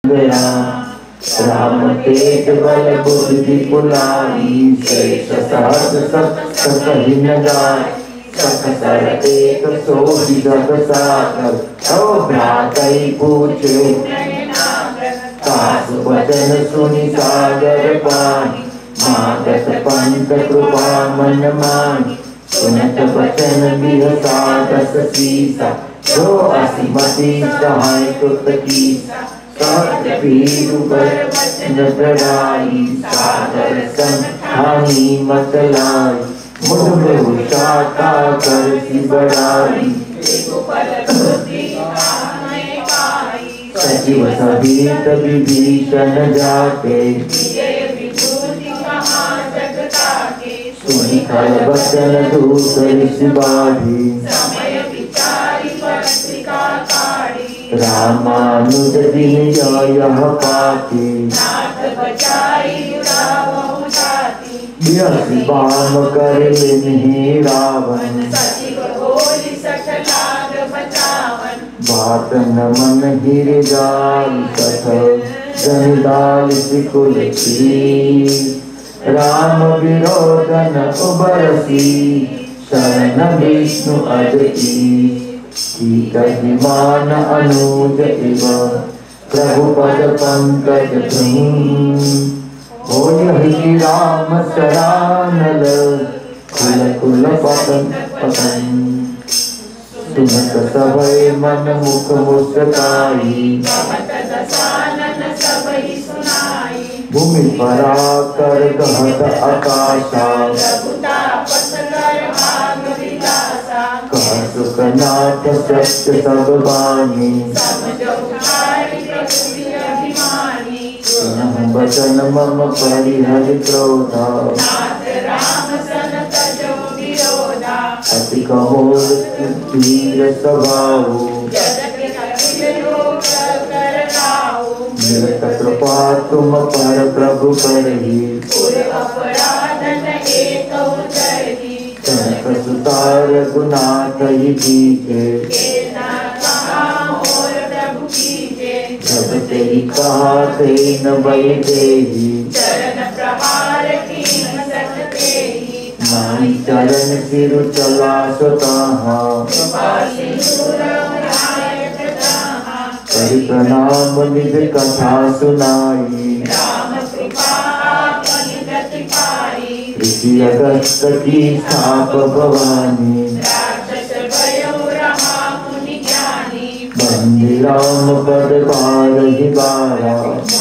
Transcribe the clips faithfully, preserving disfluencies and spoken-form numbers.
राम तेज बल बुद्धि पुलाई, शेष सहज सत कही न जाय, सकल एक सोहि जग सागर, तो भ्रातै पूछे सासु वचन सुनि सागर पाहि, मागत पंत कृपा मन मानि, सुनत वचन बिहसा दस सीसा, जो असिमति सहाय कृत कीसा, सहज पीरु बर वचन बढ़ाई, सागर सन हानि मत लाई, मुझ में उषाता कर सी बढ़ाई, सजीव सहित विभीषण जाके, सुनि खल वचन दूत ऋषि बाढ़ी, रामानुज दिन जय पाति, बियसि बाम कर लेहि रावण, बात न मन हृदय कथ, जनिदाल सिकुल की, राम विरोधन उबरसी, शरण विष्णु अजकी, की कहि मान अनुज इव, प्रभु पद पंकज भृंग, होय राम सरानल, कुल कुल पतन पतन, सुनत सबय मन मुख मुस्काई, भूमि परा कर गहत आकाशा, कह सुखनाथ सत्य सब बानी, सुनहु वचन मम परिहरि क्रोधा, अति कहोर धीर स्वभाव, निरत कृपा तुम पर प्रभु करही, कनक सुतार गुनाथ ही कीजे, जब तेरी कहा ते न बहि देही, नाई चरण सिरु चला सुताहा, करि प्रणाम निज कथा सुनाई, ऋषि अगस्त की स्थाप भवानी, बंदी राम पद बारहि बारा,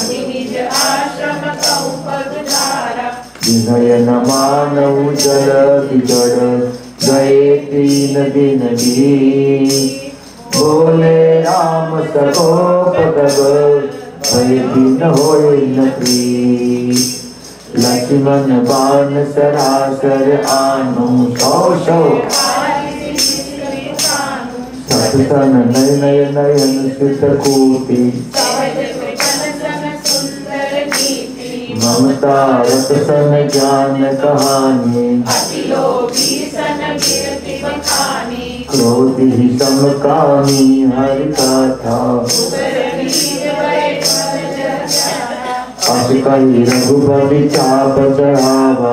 विनय न मानऊ जल बिगड़, गए तीन दिन भी, बोले राम सकोप तब, भय दिन होय न प्री, लक्ष्मण बाण सरासर आनु, सौ सौ सतसन नय नयन सित कूटी, ममता रत सन ज्ञान कहानी, क्रोध ही समकामी हरि कथा, अस कहि रघुपति चाप चढ़ावा,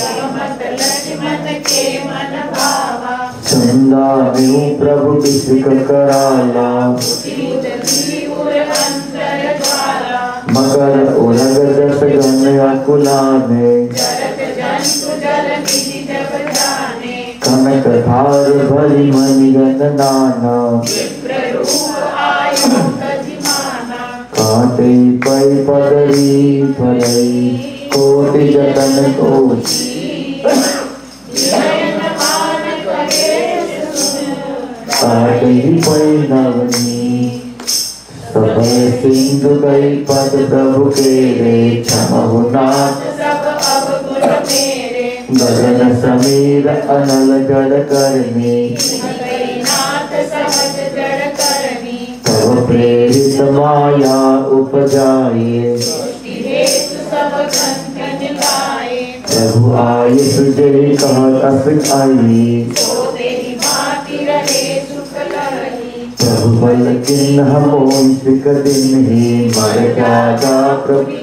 संदानु प्रभु विसिक कराला, मकर उरग दस गण अकुलाने, कनक धार भरी मणिगन नाना, कांटे पै पदरी भरई, कोटि जतन कोटि, काटे पै नवनी, सबय सिंधु गई पद प्रभु के रे, क्षमहु नाथ गगन समीर अनल जड़ करनी, तब प्रेरित माया उपजाए, प्रभु आय सुजय कहत अस आई, प्रभु बल किन्ह मोहित दिन ही मर जागा प्रभु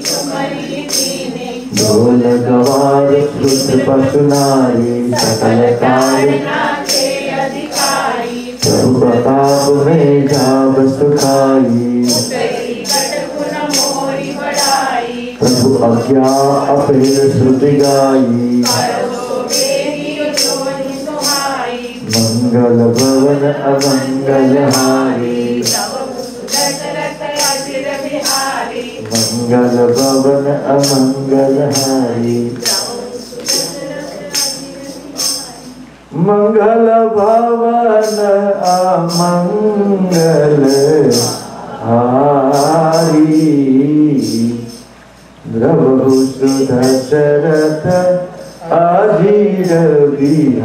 ढोल गवार शुद्ध पशु नारी सकल कार्य प्रभु प्रताप में जाब सुखाई प्रभु अज्ञा अपेर श्रुति गाई मंगल भवन अमंगल हारी मंगल भवन अमंगल हारी मंगल भवन अमंगल हारी द्रवहु सुदशरथ अधीर बिहारी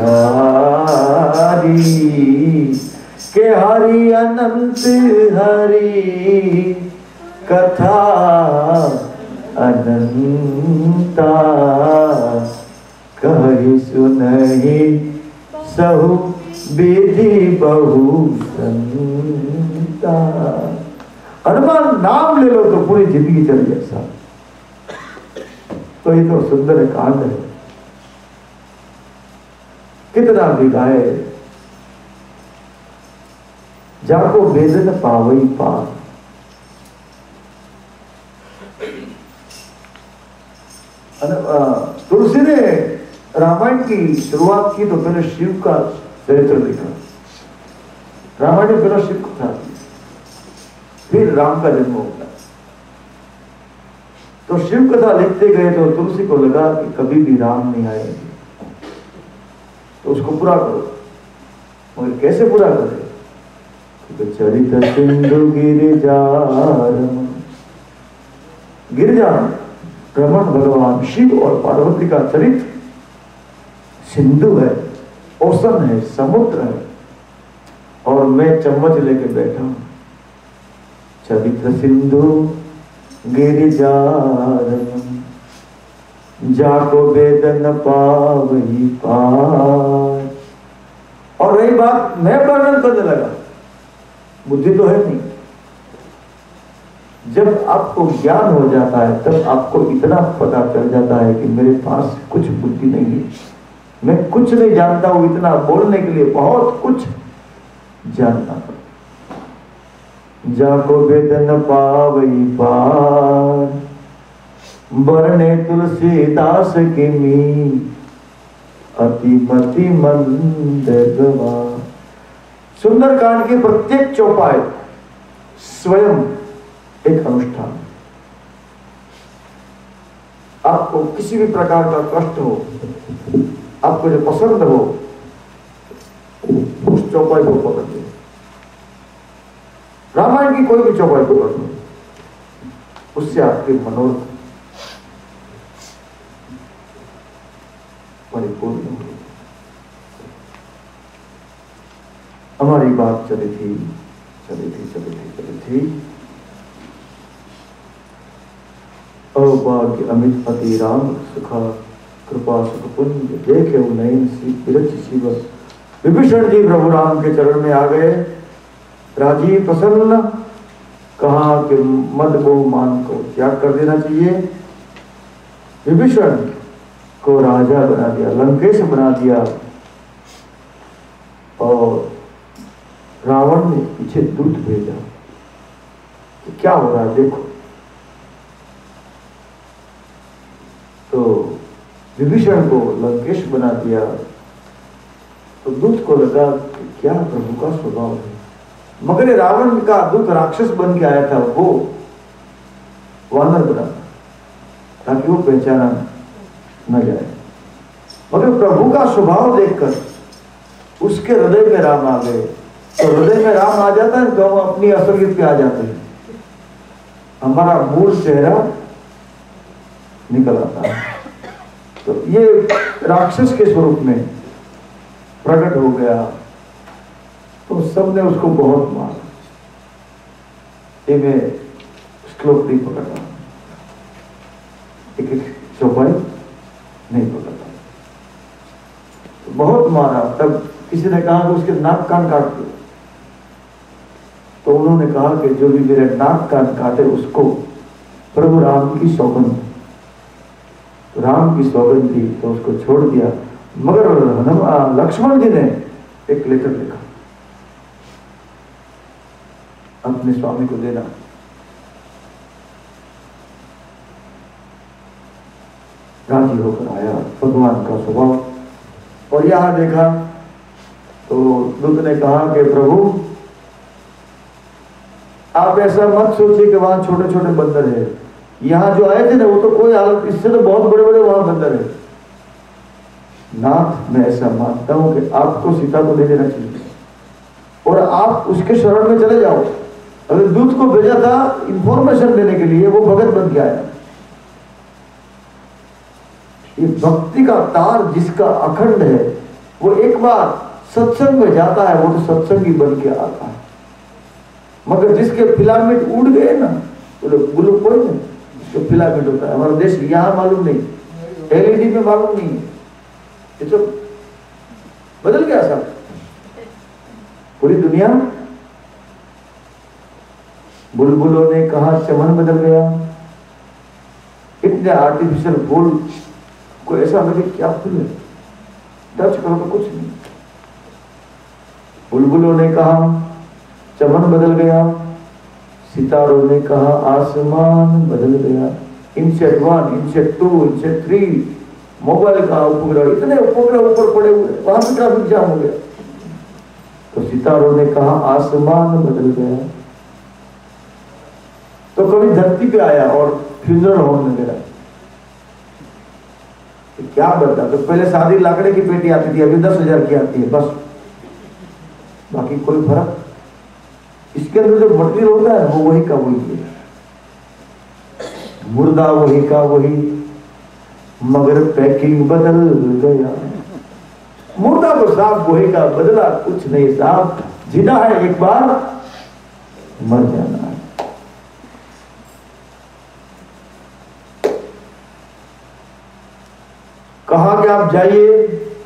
के हरि अनंत हरि कथा अनंता कहि सुनहि सहु विधि बहु संता। हनुमान नाम ले लो तो पूरी जिंदगी चल जाए साहब। तो ये तो सुंदर कांड है, कितना भी गाए जाको वेदन पावई पार। तुलसी ने रामायण की शुरुआत की तो पहले शिव का चरित्र लिखा। रामायण में पहला शिव था, फिर राम का जन्म होगा। तो शिव कथा लिखते गए तो तुलसी को लगा कि कभी भी राम नहीं आएंगे, तो उसको पूरा करो। मगर कैसे पूरा करे? तो चरित सिंधु गिरिजा रमण, गिरिजा रमण भगवान शिव और पार्वती का चरित्र सिंधु है, ओशन है, समुद्र है, और मैं चम्मच लेके बैठा हूं। चरित्र सिंधु गिरिजा रमण, जाको वेद न पावई पार। और रही बात, मैं वर्णन करने लगा, बुद्धि तो है नहीं। जब आपको ज्ञान हो जाता है तब आपको इतना पता चल जाता है कि मेरे पास कुछ बुद्धि नहीं है, मैं कुछ नहीं जानता हूं। इतना बोलने के लिए बहुत कुछ जानना पड़ता। जाको वेद न पावई पार, बरने तुलसीदास की मी, अति मति मंद गवा। सुंदरकांड के प्रत्येक चौपाई स्वयं एक अनुष्ठान। आपको किसी भी प्रकार का कष्ट हो, आपको जो पसंद हो, उस चौपाई को पकड़ लो। रामायण की कोई भी चौपाई पकड़ लो, उससे आपके मनोरथ परिपूर्ण हो। हमारी बात चली थी चली थी चली थी चली थी अभाग्य अमित अति राम सुखा, कृपा सुख पुण्य देखे नयन शिव। विभीषण जी प्रभु राम के चरण में आ गए, राजी प्रसन्न, कहा कि मद को मान को त्याग कर देना चाहिए। विभीषण को राजा बना दिया, लंकेश बना दिया, और रावण ने पीछे दूत भेजा कि क्या हो रहा है देखो। तो विभीषण को लंकेश बना दिया, तो दूत को लगा कि क्या प्रभु का स्वभाव है। मगर रावण का दूत राक्षस बन के आया था, वो वानर बना ताकि वो पहचाना न जाए। मगर प्रभु का स्वभाव देखकर उसके हृदय में राम आ गए। तो हृदय में राम आ जाता है तो हम अपनी असलियत पे आ जाते हैं, हमारा मूल चेहरा निकल आता है। तो ये राक्षस के स्वरूप में प्रकट हो गया, तो सबने उसको बहुत मारा। ये मैं श्लोक नहीं पकड़ा, एक एक चौपाई नहीं पकड़ा, तो बहुत मारा। तब किसी ने कहा कि उसके नाक कान काट दो, तो उन्होंने कहा कि जो भी मेरे नाक कान काटे उसको प्रभु राम की सौगंध, राम की सौगंध दी तो उसको छोड़ दिया। मगर हनुमान लक्ष्मण जी ने एक लेटर लिखा अपने स्वामी को देना। राजी होकर आया, भगवान का स्वभाव। और यहां देखा तो दूत ने कहा कि प्रभु आप ऐसा मत सोचिए कि वहां छोटे छोटे बंदर है। यहां जो आए थे ना वो तो कोई हालत, इससे तो बहुत बड़े बड़े वहां बंदर है। नाथ मैं ऐसा मानता हूं कि आपको सीता को ले लेना चाहिए और आप उसके शरण में चले जाओ। अगर दूत को भेजा था इंफॉर्मेशन देने के लिए, वो भगत बन के आया। ये भक्ति का तार जिसका अखंड है वो एक बार सत्संग में जाता है, वो तो सत्संगी बन के आता है। मगर जिसके फिलामेंट उड़ गए ना, बोले ग्लूकोज में इसके फिलामेंट होता है। हमारा देश यहाँ मालूम नहीं, एलईडी में मालूम नहीं है, ये तो बदल गया सब, पूरी दुनिया। बुलबुलों ने कहा चमन बदल गया। इतने आर्टिफिशियल फूल को ऐसा लगे क्या फूल है, टच करो तो कुछ नहीं। बुलबुलों ने कहा चमन बदल गया, सितारों ने कहा आसमान बदल गया। INSAT one, INSAT two, INSAT three, mobile का उपग्रह, इतने उपग्रह ऊपर पड़े हुए, वहां से ट्रैफिक जाम हो गया। तो सितारों ने कहा आसमान बदल गया। तो कभी धरती पे आया और फ्यूनरल होम में गया, तो क्या बदला? तो पहले शादी लाकड़े की पेटी आती थी, अभी दस हजार की आती है बस, बाकी कोई फर्क। इसके अंदर जो मटेरियल होता है वो वही का वही है, मुर्दा वही का वही, मगर पैकिंग बदल गया। मुर्दा तो साहब वही का, बदला कुछ नहीं साहब, जीना है एक बार, मर जाना है। कहा कि आप जाइए,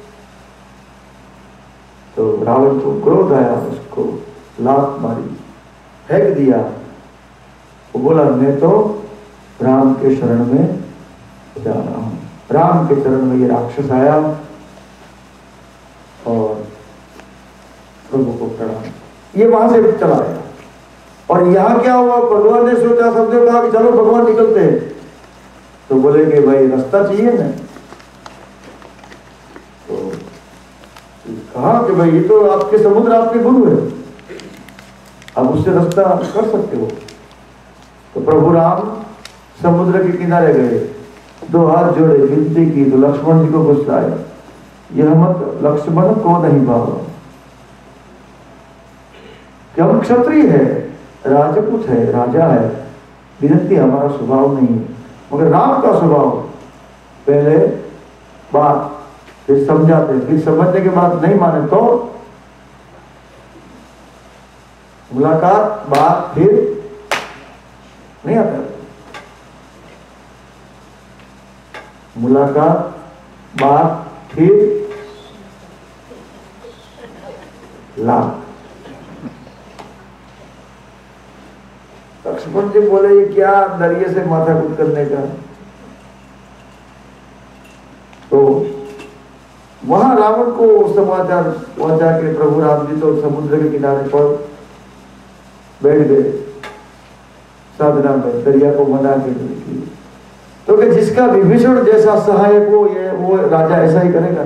तो रावण को क्रोध आया, उसको लात मारी, फेंक दिया। वो बोला मैं तो राम के शरण में जा रहा हूं। राम के शरण में ये राक्षस आया और प्रभु को प्रणाम, ये वहां से चला गया। और यहां क्या हुआ, भगवान ने सोचा, सबने कहा कि चलो भगवान निकलते हैं, तो बोले कि भाई रास्ता चाहिए ना। तो कहा कि भाई ये तो आपके समुद्र आपके गुरु है, आप उससे रास्ता कर सकते हो। तो प्रभु राम समुद्र के किनारे गए, दो हाथ जोड़े, विनती की, तो लक्ष्मण जी को गुस्सा आया, यह मत लक्ष्मण को नहीं भावा, कि हम क्षत्रिय है, राजपूत है, राजा है, विनती हमारा स्वभाव नहीं है। मगर राम का स्वभाव, पहले बात फिर समझाते, फिर समझने के बाद नहीं माने तो मुलाकात, बात फिर नहीं आता। मुलाकात, बात, फिर लाभ। लक्ष्मण जी बोले ये क्या दरिये से माथा कूट करने का। तो वहां रावण को समाचार पहुंचा के प्रभु राम जी तो समुद्र के किनारे पर बैठ गए साधना में, दरिया को मना के लिए। तो कि जिसका विभीषण जैसा सहायक हो, ये वो राजा ऐसा ही करेगा।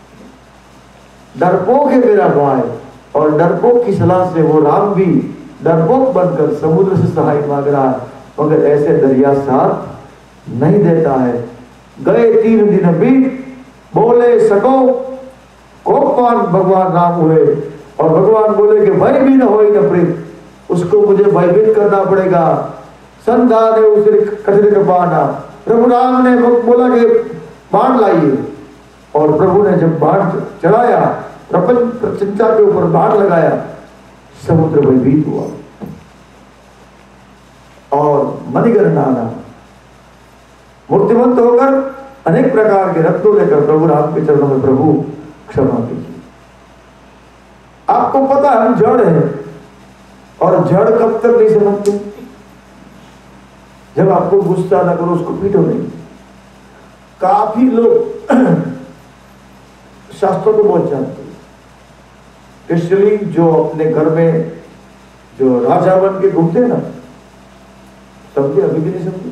डरपोक है मेरा भाई, और डरपोक की सलाह से वो राम भी डरपोक बनकर समुद्र से सहाय मांग रहा है, मगर ऐसे दरिया साथ नहीं देता है। गए तीन दिन बीत, बोले सको कोपवान भगवान राम हुए, और भगवान बोले कि भय भी न हो न प्रीत, उसको मुझे भयभीत करना पड़ेगा। संधा ने उसे कठिन का बाणा, प्रभु राम ने बोला कि बाण लाइए, और प्रभु ने जब बाण चढ़ाया, प्रपंच चिंता के ऊपर बाण लगाया, समुद्र भयभीत हुआ। और मणिकर्ण आना मूर्तिमंत होकर अनेक प्रकार के रत्नों लेकर प्रभु राम के चरणों में, प्रभु क्षमा कीजिए, आपको पता है हम जड़ हैं, और जड़ कब तक नहीं समझते? जब आपको गुस्सा ना करो उसको पीटो नहीं। काफी लोग शास्त्रों को बहुत जानते हैं, स्पेशली जो अपने घर में जो राजा बन के घूमते हैं ना, समझे? अभी भी नहीं समझे?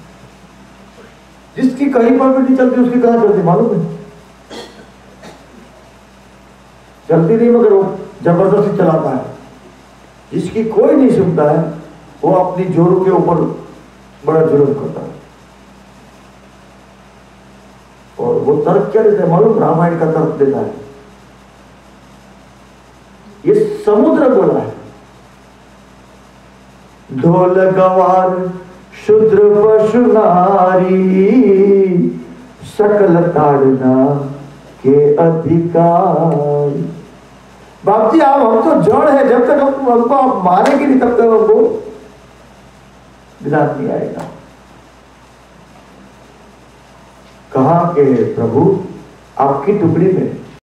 जिसकी कहीं पर भी नहीं चलती उसकी कहां चलती मालूम है? चलती नहीं मगर वो जबरदस्ती चलाता है। जिसकी कोई नहीं सुनता है वो अपनी जोरों के ऊपर बड़ा जुर्म करता है। और वो तर्क क्या देता है मालूम? रामायण का तर्क देता है। ये समुद्र बोला है, ढोल गवार शूद्र पशु नारी सकल ताड़ना के अधिकार। बाप जी आप हम तो जड़ है, जब तक हम हमको आप मारेंगे नहीं तब तक हमको ध्यान नहीं आएगा। कहा कि प्रभु आपकी टुकड़ी में